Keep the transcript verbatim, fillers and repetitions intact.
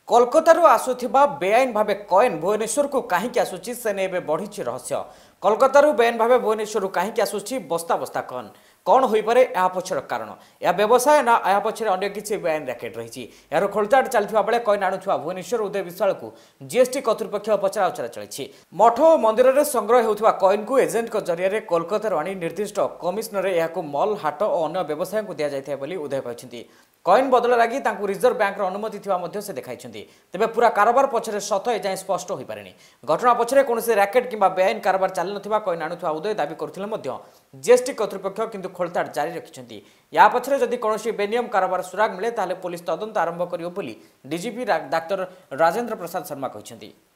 कोलकातारू आसुथिबा बेआईन भावे coin Bhubaneswar को कहीं आसुची से ने बढ़ी रहस्य। कोलकातारू बेआईन भावे भुवनेश्वर कहीं आसुची बस्ता बस्ता कॉइन कौन हो पारे या पछर कारण या व्यवसाय ना या पछरे अन्य किसी बेआईन रैकेट रही यार खोलताड़ चलता बेले कॉइन आणुवा भुवनेश्वर उदय विशाल को जीएसटी कर्तृपक्ष पचराउचरा चली मठ और मंदिर में संग्रह होता कॉइन को एजेंट जरिए कोलकाता आनी निर्दिष्ट कमिशनर यह मल हाट और अन्य व्यवसाय को दि जाए उदय कहते कॉइन बदल लगी रिजर्व बैंक अनुमति थी से देखाई तेज पूरा कारोबार पछरे सत एजाए स्पष्ट हो पारे घटना पछरे कौन रैकेट कि बेआईन कारोबार चली ना कॉइन आणुवा उदय दावी करते जीएसटी कर्तृपक्ष किंतु खोलताड़ जारी रखिंट या पछरे जदि कौन बेनियम कारोबार सुराग मिले पुलिस तदंत आरंभ कर डीजीपी डाक्टर राजेंद्र प्रसाद शर्मा कहते।